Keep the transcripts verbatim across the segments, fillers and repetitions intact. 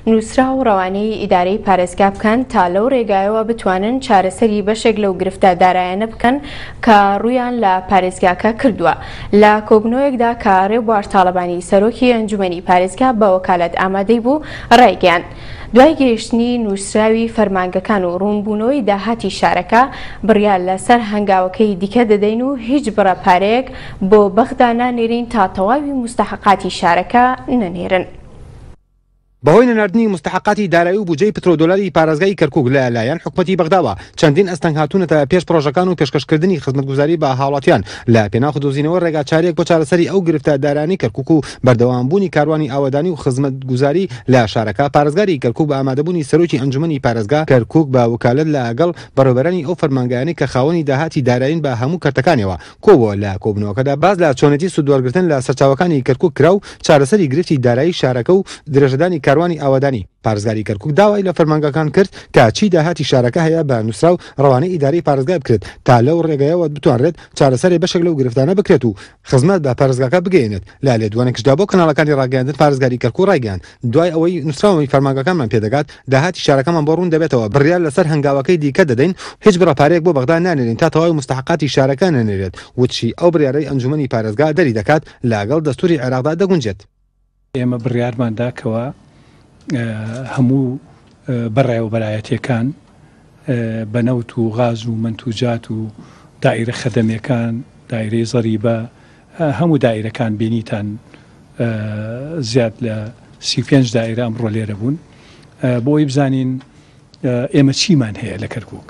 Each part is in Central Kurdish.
نووسرا و ڕەوانەی ئیدارەی پارێزگا بکەن تا لەو ڕێگایەوە بتوانن چارەسەری بەشێک لەو گرفتە دارایانە بکەن کە ڕوویان لە پارێزگاکە کردووە. لە کۆبنەوەیەکدا کە ڕێبوار تاڵەبانی سەرۆکی ئەنجومەنی پارێزگا بە وەکالەت ئامادەی بوو ڕایگەیاند. دوای گەیشتنی نووسراوی فەرمانگەکان و ڕوونبوونەوەی داهاتی شارەکە بڕیار لەسەر هەنگاوەکەی دیکە دەدەین و هیچ بڕەپارەیەک بۆ بەغدا نانێرین تا تەواوی مستحقاتی شارەکە نەنێرن. بەهۆی نەناردنی مستحقاتی دارایی و بودجەی پترۆدۆلاری پارێزگای کەرکوک لەلایەن حکومەتی بەغداوە چەندین ئەستەنگ هاتوونەتە پێش پرۆژەکان و پێشکەشکردنی خزمەتگوزاری بە هاوڵاتیان لە پێناو دۆزینەوە ڕێگا چارەیەک بۆ چارەسەری ئەو گرفتە دارانی کەرکوک و بەردەوامبوونی کاروانی ئاوەدانی و خزمەتگوزاری لە شارەکە. پارێزگاری کەرکوک بە ئامادەبوونی سەرۆکی ئەنجومەنی پارێزگا کەرکوک بە وەکالەت لەگەڵ بەڕێوەبەرانی ئەو فەرمانگەیانەی کە خاوەنی داهاتی دارایین بە هەموو کەرتەکانیەوە کۆبووە لە کۆبنەوەکەدا باز لە چۆنێتی سوودوەرگرتن لە سەرچاوەکانی کەرکوک کرا و چارەسەری گرفتی دارایی شارەکە و درێژەدانی کاروانی ئاوەدانی. پارێزگاری کەرکوک داوای لە فەرمانگەکان کرد کە چی داهاتی شارەکە هەیە بە نووسرا و ڕەوانەی ئیدارەی پارێزگا بکرێت تا لەو ڕێگایەوە بتوانرێت چارەسەری بەشێک لەو گرفتانە بکرێت و خزمەت بە پارێزگاکە بگەێنێت. لە لێدوانێکشدا بۆ کەناڵەکانی ڕاگەاندن پارێزگاری کەرکوک ڕایگەیاند دوای ئەوەی نووسراوەی فەرمانگەکانمان پێدەگات داهاتی شارەکەمان بۆ ڕوون دەبێتەوە بڕیار لەسەر هەنگاوەکەی دیکە دەدەین هیچ بڕەپارەیەک بۆ بەغدا نانێرین تا تەواوی مستحقاتی شارەکە نەنێرێت. وتشی ئەو بڕیارەی ئەنجومەنی پارێزگا دەری دەکات لەگەڵ دەستوری عێراقدا دەگونجێت. ئێمە بڕیارمانداکەوە هەموو بەڕێوە بەلایەتیەکان بە نەوت و غاز و منتوجات و دائیرە خەدەمیەکان دائیرەی زەریبە هەموو دائیرەکان بینیتان زیاد لە سی و پێنج دائیرە ئەمڕۆ لێرە بوون بۆی بزانین ئێمە چیمان هەیە لە کەرکوک،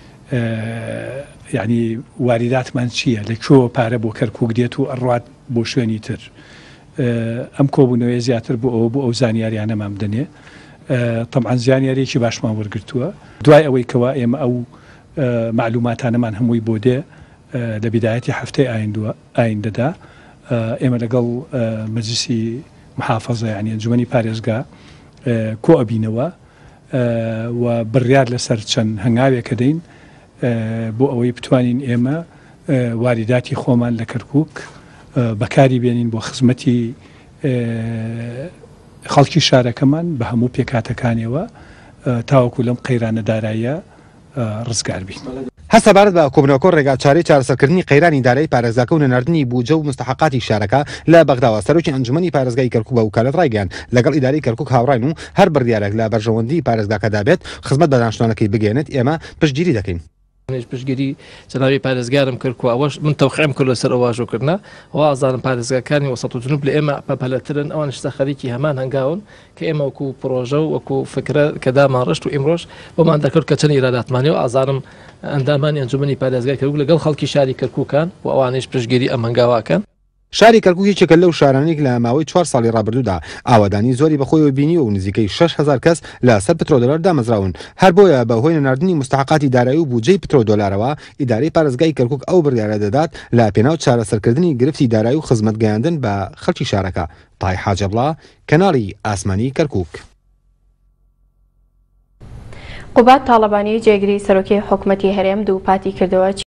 یعنی واریداتمان چییە، لەکوێوە پارە بۆ کەرکوک دێت و ئەڕوات بۆ شوێنی تر. ئەم کۆبوونەوەی زیاتر بۆ ئەوە بۆ ئەو زانیاریانەمان بدەنێ. طبعا زانیاریەکی باشمان وەرگرتووە دوای ئەوەی کەوا ئێمە ئەو معلوماتانەمان هەمووی بۆ دێ لە بیدایەتی هەفتەی ئایندەدا ئێمە لەگەڵ مەجلیسی محافەزە یعنی ئەنجومەنی پارێزگا کۆ ئەبینەوە و بڕیار لەسەر چەند هەنگاوێکە دەین بۆ ئەوەی بتوانین ئێمە واریداتی خۆمان لە کەرکوک بەکاری بێنین بۆ خزمەتی خەڵکی شارەکەمان بە هەموو پێکاتەکانیەوە تاوەکو لەم قەیرانە داراییە ڕزگار بین. هەستا بارەت بە کۆبنەوەکۆ ڕێگاچارەی چارەسەرکردنی قەیرانی دارایی پارێزگاکە و نەناردنی بودجە و مستحقاتی شارەکە لە بەغداوە سەرۆکی ئەنجومەنی پارێزگای کەرکوک بە وەکالەت ڕایگەیاند لەگەڵ ئیدارەی کەرکوک هاوڕاین و هەر بڕیارێک لە بەرژەوەندی پارێزگاکەدا بێت خزمەت بە دانیشتوانەکەی بگەێنێت ئێمە پشتگیری دەکەین. پشتگیری جنابی پارێزگارم کردکو ئەوەش من تەوقیعم کرد لەسەر ئەواژۆکردنا و ئازانم پارێزگاکانی وەسەط و جنوب لە ئێمە پەپەلەترن ئەوان شتە خەریکی هەمان هەنگاون کە ئێمە وەکو پرۆژە و وەکو فکرە کە دامان ڕشت و ئیمڕۆژ بۆمان دەکرد کە چەند ئیراداتمانی و ئازانم ئەندامانی ئەنجومەنی پارێزگای کەرکوک لەگەڵ خەڵکی شاری کەرکوکان و ئەوانەیش پشتگیری ئەم هەنگاواکەن. شاری کەرکوک یەکێکە لەو شارانێک لە ماوەی چوار ساڵی ڕابردوودا ئاوادانی زۆری بەخۆیەوە بینیوە و نزیکەی شەش هەزار کەس لەسەر پترۆدۆلار دامەزراون. هەر بۆیە بەهۆی نەناردنی مستحقاتی دارایی و بودجەی پترۆدۆلارەوە ئیدارەی پارێزگای کەرکوک ئەو بڕیارە دەدات لە پێناو چارەسەرکردنی گرفتی دارایی و خزمەت گەیاندن بە خەڵکی شارەکە. تای حاجی عبدالله کەناڵی ئاسمانی کەرکوک. قوبات تاڵەبانی جێگری سەرۆکی حکومەتی هەرێم دووپاتی کردەوە